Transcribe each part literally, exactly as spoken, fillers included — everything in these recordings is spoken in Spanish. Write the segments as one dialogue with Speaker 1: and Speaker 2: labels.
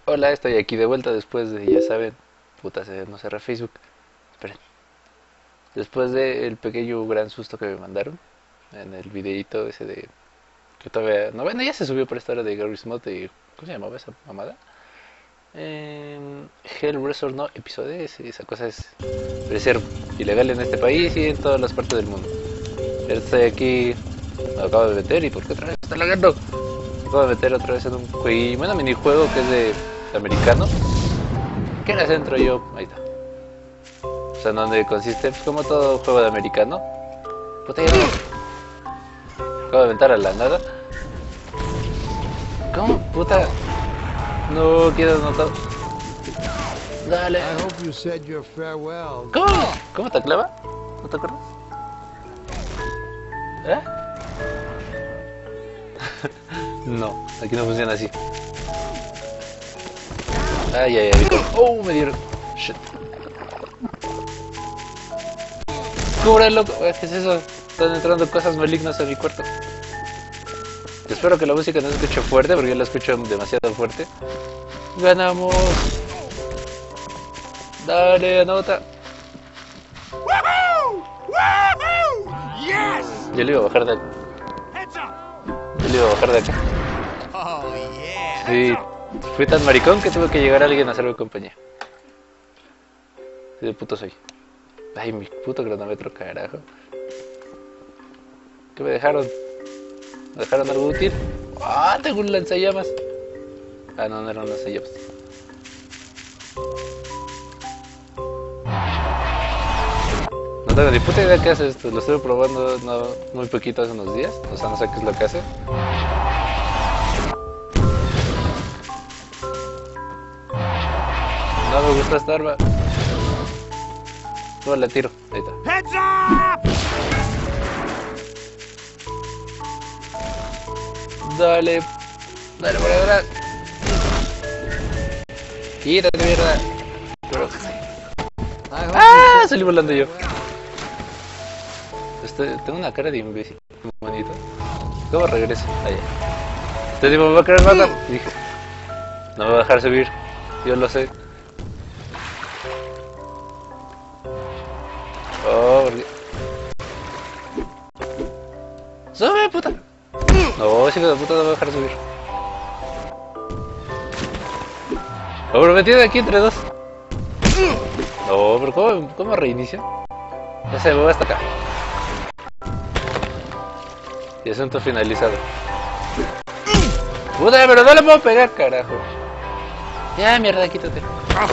Speaker 1: Hola, estoy aquí de vuelta después de, ya saben, puta, se no cerré Facebook. Esperen. Después del pequeño gran susto que me mandaron en el videito ese de que todavía, no, bueno, ya se subió por esta hora de Garry's Mod de, ¿cómo se llamaba esa mamada? Eh, Hell Resort, no, episodio, ese, esa cosa es ser ilegal en este país y en todas las partes del mundo. Estoy aquí, me acabo de meter y ¿por qué otra vez está lagando? Me acabo de meter otra vez en un juego, bueno, minijuego que es de, de americano. ¿Qué le entro yo? Ahí está. O sea, en donde consiste, pues, como todo juego de americano. Puta, ya no. Acabo de aventar a la nada. ¿Cómo? Puta. No quiero notar. Dale. ¿Cómo? ¿Cómo te clava? ¿No te acuerdas? ¿Eh? No, aquí no funciona así. Ay, ay, ay. Oh, me dieron. Shit. Cubre, loco. ¿Qué es eso? Están entrando cosas malignas a mi cuarto. Espero que la música no se escuche fuerte porque yo la escucho demasiado fuerte. Ganamos. Dale, anota. Yo le iba a bajar de acá. Yo le iba a bajar de acá. Sí, fui tan maricón que tuve que llegar a alguien a hacerme compañía. Sí, de puto soy. Ay, mi puto cronómetro, carajo. ¿Qué me dejaron? ¿Me dejaron algo útil? ¡Ah! Tengo un lanzallamas. Ah, no, no era un lanzallamas. No tengo ni puta idea qué hace esto. Lo estuve probando no, muy poquito hace unos días. O sea, no sé qué es lo que hace. No me gusta esta arma. No, la tiro. Ahí está. ¡Heads up! Dale. Dale por ahora. Quítate, mierda. Pero... ¡Ah! Salí volando yo. Estoy... Tengo una cara de imbécil. Bonito. ¿Cómo regreso? Allá. Este tipo me va a querer matar. Dije. No me va a dejar subir. Yo lo sé. Oh, porque... ¡Sube, puta! No, ese hijo de puta no me va a dejar subir. Oh, pero me tiene aquí entre dos. No, pero ¿cómo, cómo reinicio? Ya se me va hasta acá. Y asunto finalizado. Puta, pero no le puedo pegar, carajo. Ya, mierda, quítate.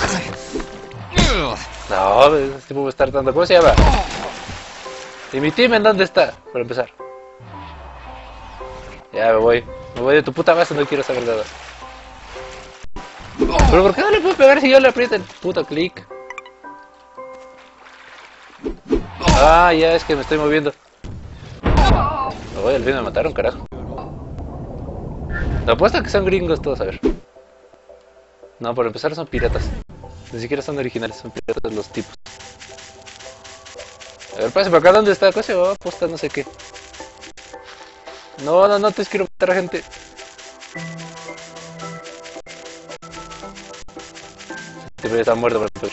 Speaker 1: No, este tipo me está hartando. ¿Cómo se llama? ¿Y mi team en dónde está? Para empezar. Ya me voy. Me voy de tu puta base, no quiero saber nada. ¿Pero por qué no le puedo pegar si yo le aprieto el puto clic? Ah, ya es que me estoy moviendo. Me voy, al fin me mataron, carajo. Te apuesto que son gringos todos, a ver. No, por empezar son piratas. Ni siquiera son originales, son piratas los tipos. A ver, pase por acá, ¿dónde está? ¿Cómo se va? Posta no sé qué. No, no, no, te quiero matar a gente. Este está muerto, por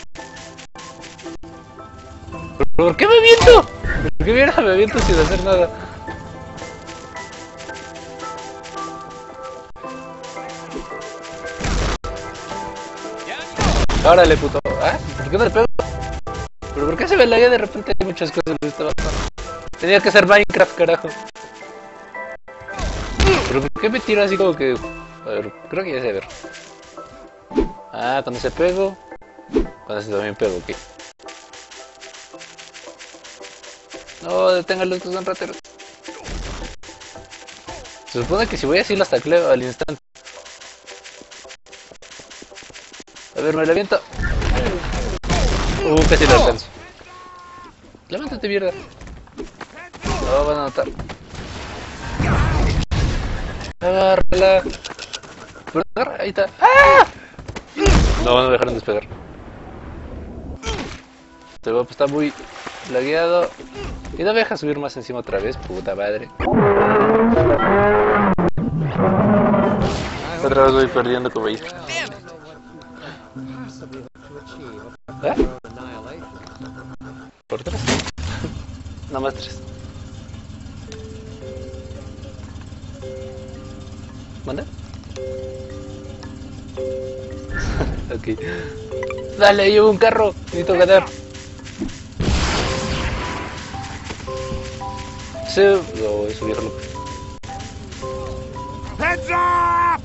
Speaker 1: ¿Por qué me aviento? ¿Por qué mierda me aviento sin hacer nada? Órale, puto. ¿Ah? ¿Por qué no le pego? ¿Pero por qué se me laguea de repente? Hay muchas cosas en esta banda. Tenía que ser Minecraft, carajo. ¿Pero por qué me tiro así como que...? A ver, creo que ya sé, a ver. Ah, cuando se pego... Cuando se también pego, ok. No, deténganlos, que son rateros. Se supone que si voy así los tacleo al instante. A ver, me la aviento. Uh, casi lo alcanzo. Levántate, mierda. No, van a notar. Agárrala. Agarra, ahí está. ¡Ah! No, no me dejaron despegar. Este guapo está muy lagueado. Y no me deja subir más encima otra vez, puta madre. Otra vez voy perdiendo como ahí. ¿Eh? ¿Por tres? Nada más tres. ¿Manda? Ok. Dale, llevo un carro. Necesito ganar. Sí. No, eso viejo loco. Heads up!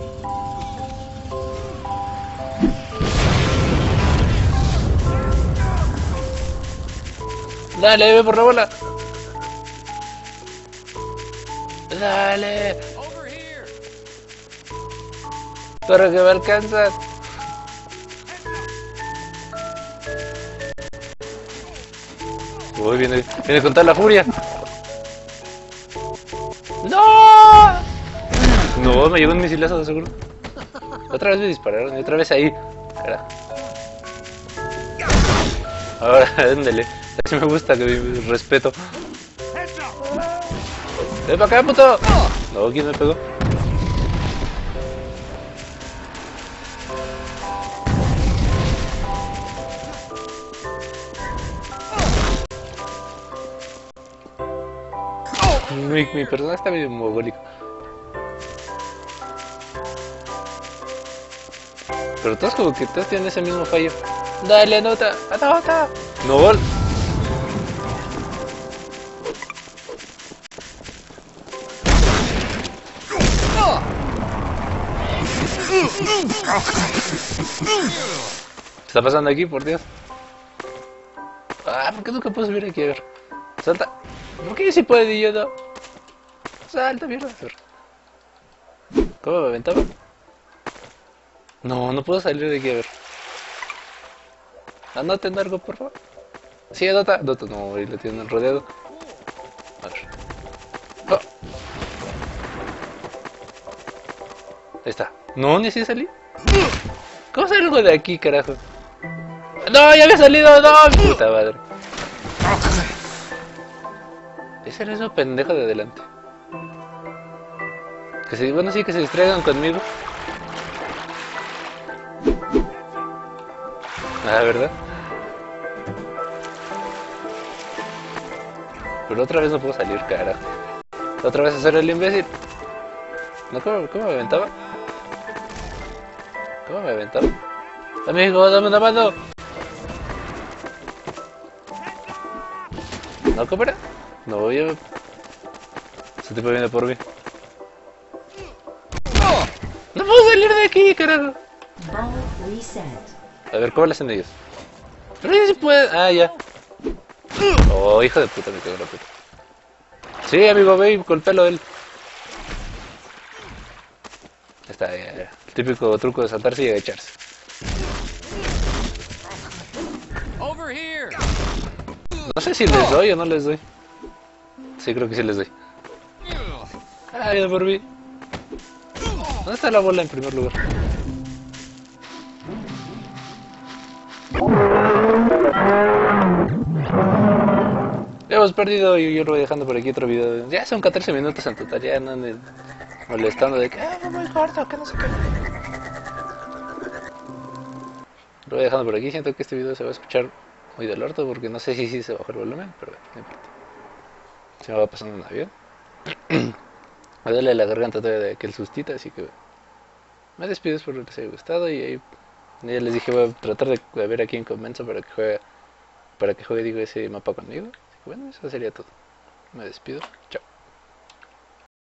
Speaker 1: Dale, ve por la bola. Dale. Corre que me alcanzan. Uy, viene, viene con toda la furia. ¡No! No, me llegó un misilazo de seguro. Otra vez me dispararon y otra vez ahí. Carajo. Ahora, ándale. Así me gusta que me respeto. ¡Ven para acá, puto! No, ¿quién me pegó? Mi, mi personaje está medio mogólico. Pero todos como que todos tienen ese mismo fallo. Dale, anota, anota. No gol. ¿Qué está pasando aquí, por Dios? Ah, ¿por qué nunca puedo subir aquí? A ver. Salta. ¿Por qué sí puede y yo no? Salta, mierda. ¿Cómo me aventaba? No, no puedo salir de aquí, a ver. Anoten algo, por favor. Sí, anota. Anota, no, ahí lo tienen rodeado. A ver. Oh. Ahí está. No, ni así salí. ¿Cómo salgo de aquí, carajo? No, ya había salido, no, puta madre. Ese era ese pendejo de adelante. Que se, bueno, sí, que se distraigan conmigo. Ah, ¿verdad? Pero otra vez no puedo salir, carajo. Otra vez hacer el imbécil. ¿No? ¿Cómo, cómo me aventaba? ¿Cómo me aventaba? Amigo, dame una mano. ¿No, cómo era? No, yo... Ese tipo viene por mí. ¡No puedo salir de aquí, carajo! A ver, ¿cómo le hacen ellos? Pero ellos sí pueden... Ah, ya. Oh, hijo de puta, me cago en la puta. Sí, amigo, ve y golpéalo él. Está, ya, ya. El típico truco de saltarse y agacharse. No sé si les doy o no les doy. Sí, creo que sí les doy. Ah, viene por mí. ¿Dónde está la bola en primer lugar? Hemos perdido y yo lo voy dejando por aquí otro video. Ya son catorce minutos en total, ya no me molestando de que ah, no muy corto, que no sé qué. Lo voy dejando por aquí, siento que este video se va a escuchar muy del orto porque no sé si, si se bajó el volumen, pero bueno, no importa. Se me va pasando un avión. Me duele la garganta todavía de aquel sustito, así que me despido, espero que les haya gustado y ahí ya les dije voy a tratar de, de ver a quién convenzo para que juegue para que juegue digo ese mapa conmigo. Así que bueno, eso sería todo. Me despido. Chao.